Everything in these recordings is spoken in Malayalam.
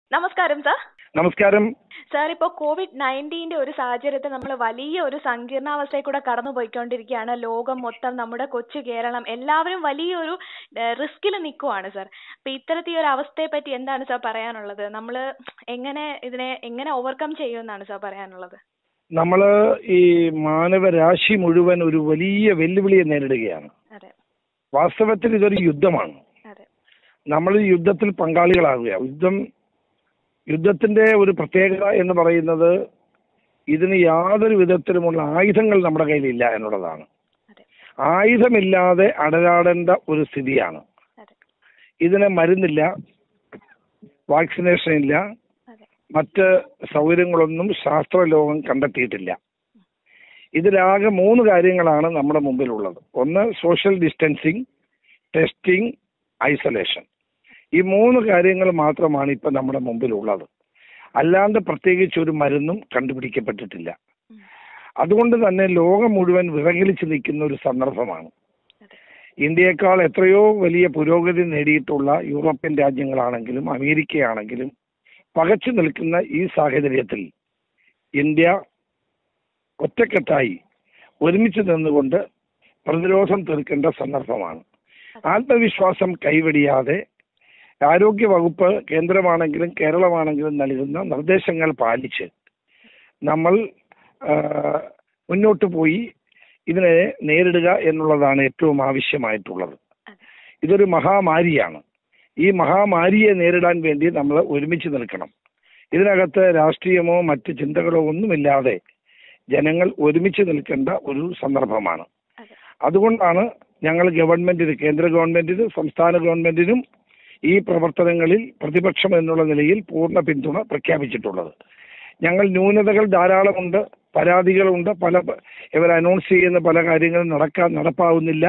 നമസ്കാരം സാർ. നമസ്കാരം. സാർ, ഇപ്പോൾ COVID-19 ഒരു സാഹചര്യത്തിൽ നമ്മൾ വലിയ ഒരു സങ്കീർണാവസ്ഥയിൽ കൂടെ കടന്നു പോയിക്കൊണ്ടിരിക്കുകയാണ്. ലോകം മൊത്തം, നമ്മുടെ കൊച്ചു കേരളം, എല്ലാവരും വലിയൊരു റിസ്കിൽ നിൽക്കുവാണ് സാർ. അപ്പോൾ ഇത്തരത്തിൽ ഒരു അവസ്ഥയെ പറ്റി എന്താണ് സാർ പറയാനുള്ളത്? നമ്മൾ എങ്ങനെ ഓവർകം ചെയ്യുമെന്നാണ് സാർ പറയാനുള്ളത്? നമ്മൾ ഈ മാനവരാശി മുഴുവൻ ഒരു വലിയ വെല്ലുവിളിയെ നേരിടുകയാണ്. അതെ, വാസ്തവത്തിൽ ഇതൊരു യുദ്ധമാണ്. അതെ, നമ്മൾ ഈ യുദ്ധത്തിൽ പങ്കാളികളാകുക. യുദ്ധത്തിന്റെ ഒരു പ്രത്യേകത എന്ന് പറയുന്നത് ഇതിന് യാതൊരു വിധത്തിലുമുള്ള ആയുധങ്ങൾ നമ്മുടെ കയ്യിലില്ല എന്നുള്ളതാണ്. അതെ, ആയുധമില്ലാതെ അടരാടേണ്ട ഒരു സ്ഥിതിയാണ്. അതെ, ഇതിന് മരുന്നില്ല, വാക്സിനേഷൻ ഇല്ല, അതെ, മറ്റ് സൗകര്യങ്ങളൊന്നും ശാസ്ത്രലോകം കണ്ടെത്തിയിട്ടില്ല. ഇതിലാകെ 3 കാര്യങ്ങളാണ് നമ്മുടെ മുമ്പിലുള്ളത്. ഒന്ന് സോഷ്യൽ ഡിസ്റ്റൻസിങ്, ടെസ്റ്റിംഗ്, ഐസൊലേഷൻ. ഈ 3 കാര്യങ്ങൾ മാത്രമാണ് ഇപ്പം നമ്മുടെ മുമ്പിലുള്ളത്. അല്ലാണ്ട് പ്രത്യേകിച്ച് ഒരു മരുന്നും കണ്ടുപിടിക്കപ്പെട്ടിട്ടില്ല. അതുകൊണ്ട് തന്നെ ലോകം മുഴുവൻ വിറങ്ങലിച്ച് നിൽക്കുന്ന ഒരു സന്ദർഭമാണ്. ഇന്ത്യയെക്കാൾ എത്രയോ വലിയ പുരോഗതി നേടിയിട്ടുള്ള യൂറോപ്യൻ രാജ്യങ്ങളാണെങ്കിലും അമേരിക്കയാണെങ്കിലും പകച്ചു നിൽക്കുന്ന ഈ സാഹചര്യത്തിൽ ഇന്ത്യ ഒറ്റക്കെട്ടായി ഒരുമിച്ച് നിന്നുകൊണ്ട് പ്രതിരോധം തീർക്കേണ്ട സന്ദർഭമാണ്. ആത്മവിശ്വാസം കൈവെടിയാതെ ആരോഗ്യ വകുപ്പ് കേന്ദ്രമാണെങ്കിലും കേരളമാണെങ്കിലും നൽകുന്ന നിർദ്ദേശങ്ങൾ പാലിച്ച് നമ്മൾ മുന്നോട്ട് പോയി ഇതിനെ നേരിടുക എന്നുള്ളതാണ് ഏറ്റവും ആവശ്യമായിട്ടുള്ളത്. ഇതൊരു മഹാമാരിയാണ്. ഈ മഹാമാരിയെ നേരിടാൻ വേണ്ടി നമ്മൾ ഒരുമിച്ച് നിൽക്കണം. ഇതിനകത്ത് രാഷ്ട്രീയമോ മറ്റ് ചിന്തകളോ ഒന്നുമില്ലാതെ ജനങ്ങൾ ഒരുമിച്ച് നിൽക്കേണ്ട ഒരു സന്ദർഭമാണ്. അതുകൊണ്ടാണ് ഞങ്ങൾ കേന്ദ്ര ഗവൺമെന്റിനും സംസ്ഥാന ഗവൺമെന്റിനും ഈ പ്രവർത്തനങ്ങളിൽ പ്രതിപക്ഷം എന്നുള്ള നിലയിൽ പൂർണ്ണ പിന്തുണ പ്രഖ്യാപിച്ചിട്ടുള്ളത്. ഞങ്ങൾ ന്യൂനതകൾ ധാരാളമുണ്ട്, പരാതികളുണ്ട്, ഇവർ അനൗൺസ് ചെയ്യുന്ന പല കാര്യങ്ങളും നടപ്പാവുന്നില്ല.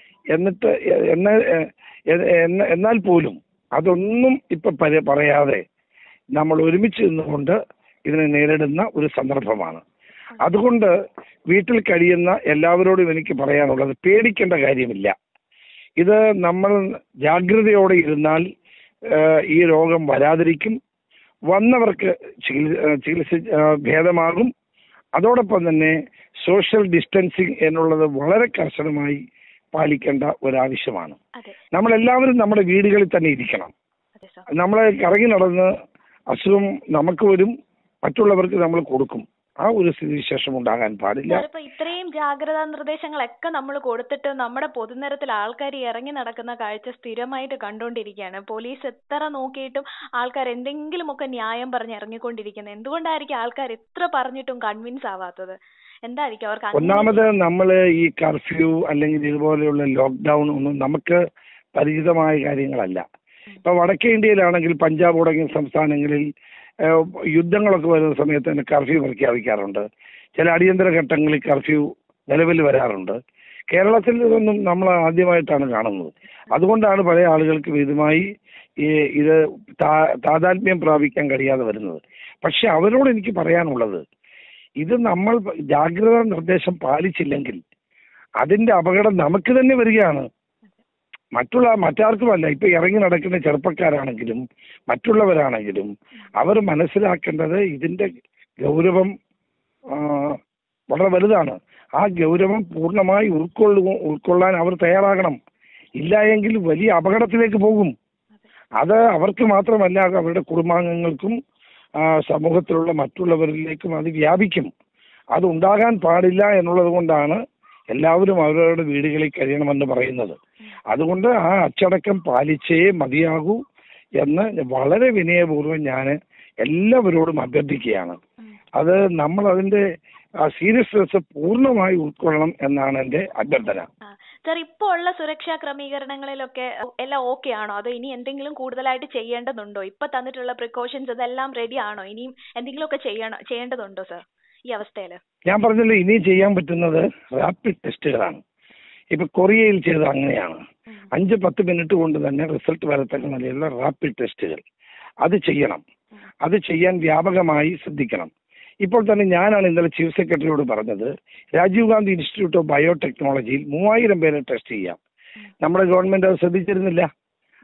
എന്നാൽ പോലും അതൊന്നും ഇപ്പൊ പറയാതെ നമ്മൾ ഒരുമിച്ച് നിന്നുകൊണ്ട് ഇതിനെ നേരിടുന്ന ഒരു സന്ദർഭമാണ്. അതുകൊണ്ട് വീട്ടിൽ കഴിയുന്ന എല്ലാവരോടും എനിക്ക് പറയാനുള്ളത്, പേടിക്കേണ്ട കാര്യമില്ല. ഇത് നമ്മൾ ജാഗ്രതയോടെ ഇരുന്നാൽ ഈ രോഗം വരാതിരിക്കും. വന്നവർക്ക് ചികിത്സ ഭേദമാകും. അതോടൊപ്പം തന്നെ സോഷ്യൽ ഡിസ്റ്റൻസിങ് എന്നുള്ളത് വളരെ കർശനമായി പാലിക്കേണ്ട ഒരാവശ്യമാണ്. നമ്മളെല്ലാവരും നമ്മുടെ വീടുകളിൽ തന്നെ ഇരിക്കണം. നമ്മളെ കറങ്ങി നടന്ന് അസുഖം നമുക്ക് വരും, മറ്റുള്ളവർക്ക് നമ്മൾ കൊടുക്കും. ആ ഒരു സ്ഥിതിവിശേഷം ഉണ്ടാകാൻ പാടില്ല. ഇത്രയും ജാഗ്രതാ നിർദ്ദേശങ്ങളൊക്കെ നമ്മൾ കൊടുത്തിട്ട് നമ്മുടെ പൊതുനിരത്തിൽ ആൾക്കാർ ഇറങ്ങി നടക്കുന്ന കാഴ്ച സ്ഥിരമായിട്ട് കണ്ടുകൊണ്ടിരിക്കുകയാണ്. പോലീസ് എത്ര നോക്കിയിട്ടും ആൾക്കാർ എന്തെങ്കിലുമൊക്കെ ന്യായം പറഞ്ഞ് ഇറങ്ങിക്കൊണ്ടിരിക്കുന്നത്. എന്തുകൊണ്ടായിരിക്കും ആൾക്കാർ എത്ര പറഞ്ഞിട്ടും കൺവിൻസ് ആവാത്തത്? എന്തായിരിക്കും അവർക്ക്? ഒന്നാമത് നമ്മൾ ഈ കർഫ്യൂ അല്ലെങ്കിൽ ഇതുപോലെയുള്ള ലോക്ക്ഡൌൺ ഒന്നും നമുക്ക് പരിചിതമായ കാര്യങ്ങളല്ല. ഇപ്പൊ വടക്കേ ഇന്ത്യയിലാണെങ്കിൽ പഞ്ചാബ് തുടങ്ങിയ സംസ്ഥാനങ്ങളിൽ യുദ്ധങ്ങളൊക്കെ വരുന്ന സമയത്ത് തന്നെ കർഫ്യൂ പ്രഖ്യാപിക്കാറുണ്ട്. ചില അടിയന്തര ഘട്ടങ്ങളിൽ കർഫ്യൂ നിലവിൽ വരാറുണ്ട്. കേരളത്തിൽ ഇതൊന്നും നമ്മൾ ആദ്യമായിട്ടാണ് കാണുന്നത്. അതുകൊണ്ടാണ് പല ആളുകൾക്ക് ഇതുമായി ഇത് താതാത്മ്യം പ്രാപിക്കാൻ കഴിയാതെ വരുന്നത്. പക്ഷെ അവരോട് എനിക്ക് പറയാനുള്ളത്, ഇത് നമ്മൾ ജാഗ്രതാ നിർദ്ദേശം പാലിച്ചില്ലെങ്കിൽ അതിന്റെ അപകടം നമുക്ക് തന്നെ വരികയാണ്. മറ്റാർക്കുമല്ല. ഇപ്പൊ ഇറങ്ങി നടക്കുന്ന ചെറുപ്പക്കാരാണെങ്കിലും മറ്റുള്ളവരാണെങ്കിലും അവർ മനസ്സിലാക്കേണ്ടത് ഇതിന്റെ ഗൗരവം വളരെ വലുതാണ്. ആ ഗൗരവം പൂർണ്ണമായി ഉൾക്കൊള്ളാൻ അവർ തയ്യാറാകണം. ഇല്ല എങ്കിൽ വലിയ അപകടത്തിലേക്ക് പോകും. അത് അവർക്ക് മാത്രമല്ല, അവരുടെ കുടുംബാംഗങ്ങൾക്കും സമൂഹത്തിലുള്ള മറ്റുള്ളവരിലേക്കും അത് വ്യാപിക്കും. അത് ഉണ്ടാകാൻ പാടില്ല എന്നുള്ളത് കൊണ്ടാണ് എല്ലാവരും അവരവരുടെ വീടുകളിൽ കഴിയണമെന്ന് പറയുന്നത്. അതുകൊണ്ട് ആ അച്ചടക്കം പാലിച്ചേ മതിയാകൂ എന്ന് വളരെ വിനയപൂർവ്വം ഞാൻ എല്ലാവരോടും അഭ്യർത്ഥിക്കുകയാണ്. അത് നമ്മൾ അതിന്റെ സീരിയസ്നെസ് പൂർണ്ണമായി ഉൾക്കൊള്ളണം എന്നാണ് എന്റെ അഭ്യർത്ഥന. സാർ, ഇപ്പോൾ ഉള്ള സുരക്ഷാ ക്രമീകരണങ്ങളിലൊക്കെ എല്ലാം ഓക്കെ ആണോ? അതോ ഇനി എന്തെങ്കിലും കൂടുതലായിട്ട് ചെയ്യേണ്ടതുണ്ടോ? ഇപ്പൊ തന്നിട്ടുള്ള പ്രിക്കോഷൻസ് ഇതെല്ലാം റെഡി ആണോ? ഇനിയും എന്തെങ്കിലുമൊക്കെ ചെയ്യേണ്ടതുണ്ടോ സാർ ഈ അവസ്ഥയിൽ? ഞാൻ പറഞ്ഞല്ലോ, ഇനിയും ചെയ്യാൻ പറ്റുന്നത് റാപ്പിഡ് ടെസ്റ്റുകളാണ്. ഇപ്പൊ കൊറിയയിൽ ചെയ്തത് അങ്ങനെയാണ്. 5-10 മിനിറ്റ് കൊണ്ട് തന്നെ റിസൾട്ട് വരത്തക്ക നിലയിലുള്ള റാപ്പിഡ് ടെസ്റ്റുകൾ അത് ചെയ്യണം. അത് ചെയ്യാൻ വ്യാപകമായി ശ്രദ്ധിക്കണം. ഇപ്പോൾ തന്നെ ഞാനാണ് ഇന്നലെ ചീഫ് സെക്രട്ടറിയോട് പറഞ്ഞത്, രാജീവ് ഗാന്ധി ഇൻസ്റ്റിറ്റ്യൂട്ട് ഓഫ് ബയോടെക്നോളജിയിൽ 3000 പേരെ ടെസ്റ്റ് ചെയ്യാം. നമ്മുടെ ഗവൺമെന്റ് അത് ശ്രദ്ധിച്ചിരുന്നില്ല.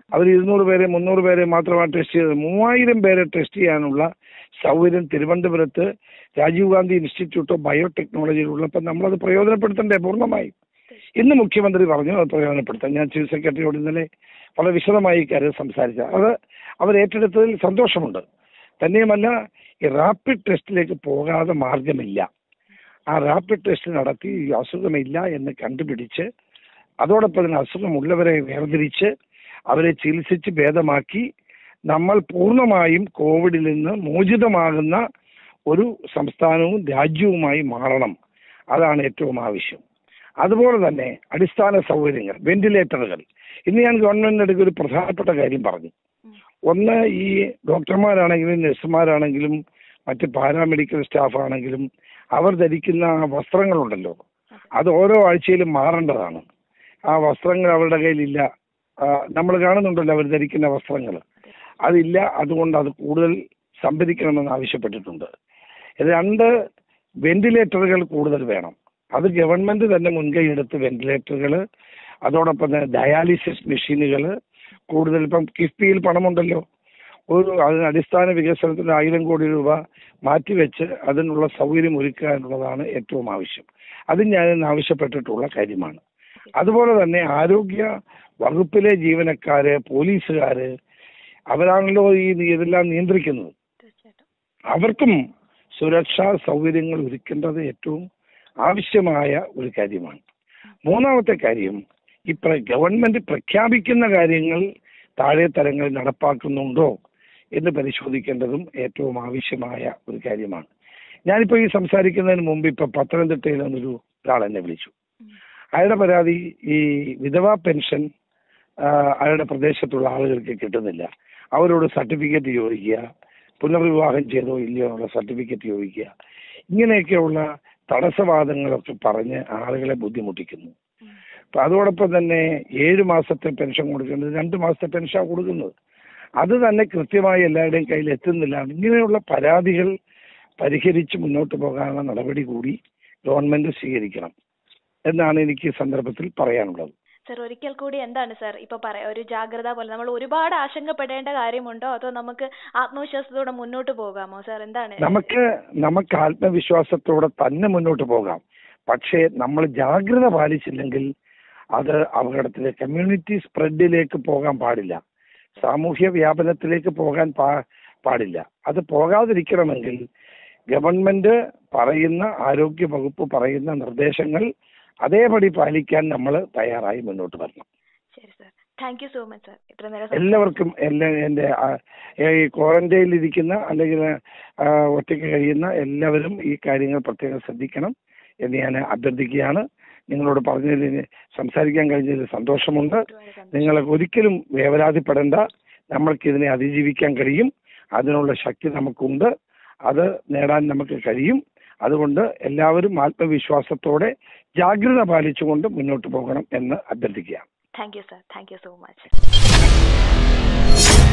അവർ 200 പേരെ 300 പേരെ മാത്രമാണ് ടെസ്റ്റ് ചെയ്തത്. 3000 പേരെ ടെസ്റ്റ് ചെയ്യാനുള്ള സൗകര്യം തിരുവനന്തപുരത്ത് രാജീവ് ഗാന്ധി ഇൻസ്റ്റിറ്റ്യൂട്ട് ഓഫ് ബയോടെക്നോളജിയിലുള്ളപ്പോൾ നമ്മളത് പ്രയോജനപ്പെടുത്തണ്ടേ പൂർണ്ണമായി. ഇന്ന് മുഖ്യമന്ത്രി പറഞ്ഞു അത് പ്രയോജനപ്പെടുത്താം. ഞാൻ ചീഫ് സെക്രട്ടറിയോട് ഇന്നലെ വളരെ വിശദമായി കാര്യം സംസാരിച്ച അത് അവർ ഏറ്റെടുത്തതിൽ സന്തോഷമുണ്ട്. തന്നെയുമല്ല, ഈ റാപ്പിഡ് ടെസ്റ്റിലേക്ക് പോകാതെ മാർഗമില്ല. ആ റാപ്പിഡ് ടെസ്റ്റ് നടത്തി ഈ അസുഖമില്ല എന്ന് കണ്ടുപിടിച്ച് അതോടൊപ്പം തന്നെ അസുഖമുള്ളവരെ വേർതിരിച്ച് അവരെ ചികിത്സിച്ച് ഭേദമാക്കി നമ്മൾ പൂർണ്ണമായും കോവിഡിൽ നിന്ന് മോചിതമാകുന്ന ഒരു സംസ്ഥാനവും രാജ്യവുമായി മാറണം. അതാണ് ഏറ്റവും ആവശ്യം. അതുപോലെ തന്നെ അടിസ്ഥാന സൗകര്യങ്ങൾ, വെന്റിലേറ്ററുകൾ. ഇന്ന് ഞാൻ ഗവൺമെന്റിന്റെ അടുത്ത് ഒരു പ്രധാനപ്പെട്ട കാര്യം പറഞ്ഞു. ഒന്ന്, ഈ ഡോക്ടർമാരാണെങ്കിലും നഴ്സുമാരാണെങ്കിലും മറ്റ് പാരാമെഡിക്കൽ സ്റ്റാഫ് ആണെങ്കിലും അവർ ധരിക്കുന്ന വസ്ത്രങ്ങളുണ്ടല്ലോ, അത് ഓരോ ആഴ്ചയിലും മാറേണ്ടതാണ്. ആ വസ്ത്രങ്ങൾ അവരുടെ കയ്യിലില്ല. നമ്മൾ കാണുന്നുണ്ടല്ലോ അവർ ധരിക്കുന്ന വസ്ത്രങ്ങൾ, അതില്ല. അതുകൊണ്ട് അത് കൂടുതൽ സംഭരിക്കണമെന്ന് ആവശ്യപ്പെട്ടിട്ടുണ്ട്. 2, വെന്റിലേറ്ററുകൾ കൂടുതൽ വേണം. അത് ഗവൺമെന്റ് തന്നെ മുൻകൈ എടുത്ത് വെന്റിലേറ്ററുകൾ, അതോടൊപ്പം തന്നെ ഡയാലിസിസ് മെഷീനുകൾ കൂടുതൽ. ഇപ്പം കിഫ്ബിയിൽ പണമുണ്ടല്ലോ, അതിന് അടിസ്ഥാന വികസനത്തിന് 1000 കോടി രൂപ മാറ്റിവെച്ച് അതിനുള്ള സൗകര്യം ഒരുക്കുക എന്നുള്ളതാണ് ഏറ്റവും ആവശ്യം. അത് ഞാൻ ആവശ്യപ്പെട്ടിട്ടുള്ള കാര്യമാണ്. അതുപോലെ തന്നെ ആരോഗ്യ വകുപ്പിലെ ജീവനക്കാര്, പോലീസുകാര്, അവരാണല്ലോ ഇതെല്ലാം നിയന്ത്രിക്കുന്നത്. അവർക്കും സുരക്ഷാ സൗകര്യങ്ങൾ ഒരുക്കേണ്ടത് ഏറ്റവും ആവശ്യമായ ഒരു കാര്യമാണ്. മൂന്നാമത്തെ കാര്യം, ഈ ഗവൺമെന്റ് പ്രഖ്യാപിക്കുന്ന കാര്യങ്ങൾ താഴെ തലങ്ങളിൽ നടപ്പാക്കുന്നുണ്ടോ എന്ന് പരിശോധിക്കേണ്ടതും ഏറ്റവും ആവശ്യമായ ഒരു കാര്യമാണ്. ഞാനിപ്പോൾ ഈ സംസാരിക്കുന്നതിന് മുമ്പ് ഇപ്പൊ പത്തനംതിട്ടയിൽ നിന്നൊരു ഒരാൾ എന്നെ വിളിച്ചു. അയാളുടെ പരാതി, ഈ വിധവാ പെൻഷൻ അയാളുടെ പ്രദേശത്തുള്ള ആളുകൾക്ക് കിട്ടുന്നില്ല. അവരോട് സർട്ടിഫിക്കറ്റ് ചോദിക്കുക, പുനർവിവാഹം ചെയ്തോ ഇല്ലയോ എന്നുള്ള സർട്ടിഫിക്കറ്റ് ചോദിക്കുക, ഇങ്ങനെയൊക്കെയുള്ള തടസ്സവാദങ്ങളൊക്കെ പറഞ്ഞ് ആളുകളെ ബുദ്ധിമുട്ടിക്കുന്നു. അപ്പൊ അതോടൊപ്പം തന്നെ 7 മാസത്തെ പെൻഷൻ കൊടുക്കേണ്ടത് 2 മാസത്തെ പെൻഷൻ കൊടുക്കുന്നത്, അത് തന്നെ കൃത്യമായി എല്ലാവരുടെയും കയ്യിൽ എത്തുന്നില്ല. ഇങ്ങനെയുള്ള പരാതികൾ പരിഹരിച്ച് മുന്നോട്ട് പോകാനുള്ള നടപടി കൂടി ഗവൺമെന്റ് സ്വീകരിക്കണം എന്നാണ് എനിക്ക് ഈ സന്ദർഭത്തിൽ പറയാനുള്ളത്. സർ, ഒരിക്കൽ കൂടി എന്താണ് സർ ഇപ്പൊ ഒരു ജാഗ്രത പോലെ നമ്മൾ ഒരുപാട് ആശങ്കപ്പെടേണ്ട കാര്യമുണ്ടോ, അതോ നമുക്ക് ആത്മവിശ്വാസത്തോടെ മുന്നോട്ട് പോകാമോ സർ? എന്താണ്? നമുക്ക് ആത്മവിശ്വാസത്തോടെ തന്നെ മുന്നോട്ട് പോകാം. പക്ഷേ നമ്മൾ ജാഗ്രത പാലിച്ചില്ലെങ്കിൽ അത് അപകടത്തിലെ കമ്മ്യൂണിറ്റി സ്പ്രെഡിലേക്ക് പോകാൻ പാടില്ല, സാമൂഹ്യ വ്യാപനത്തിലേക്ക് പോകാൻ പാടില്ല. അത് പോകാതിരിക്കണമെങ്കിൽ ഗവൺമെന്റ് പറയുന്ന, ആരോഗ്യ വകുപ്പ് പറയുന്ന നിർദ്ദേശങ്ങൾ അതേപടി പാലിക്കാൻ നമ്മൾ തയ്യാറായി മുന്നോട്ട് വരണം. ശരി sir, thank you so much sir. ഇത്ര നേരം എല്ലാവർക്കും എന്റെ ഈ ക്വാറന്റൈനിൽ ഇരിക്കുന്ന അല്ലെങ്കിൽ ഒറ്റയ്ക്ക് കഴിയുന്ന എല്ലാവരും ഈ കാര്യങ്ങൾ പ്രത്യേകം ശ്രദ്ധിക്കണം എന്ന് ഞാൻ അഭ്യർത്ഥിക്കുകയാണ്. നിങ്ങളോട് പറഞ്ഞതിന്, സംസാരിക്കാൻ കഴിഞ്ഞതിൽ സന്തോഷമുണ്ട്. നിങ്ങൾ ഒരിക്കലും വേവലാതിപ്പെടേണ്ട. നമ്മൾക്കിതിനെ അതിജീവിക്കാൻ കഴിയും. അതിനുള്ള ശക്തി നമുക്കുണ്ട്. അത് നേടാൻ നമുക്ക് കഴിയും. അതുകൊണ്ട് എല്ലാവരും ആത്മവിശ്വാസത്തോടെ ജാഗ്രത പാലിച്ചുകൊണ്ട് മുന്നോട്ട് പോകണം എന്ന് അഭ്യർത്ഥിക്കുക. Thank you sir, thank you so much.